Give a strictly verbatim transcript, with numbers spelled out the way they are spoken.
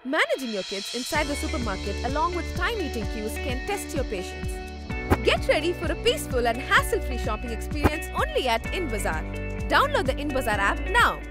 Managing your kids inside the supermarket along with time eating cues can test your patience. Get ready for a peaceful and hassle-free shopping experience only at InBazaar. Download the InBazaar app now.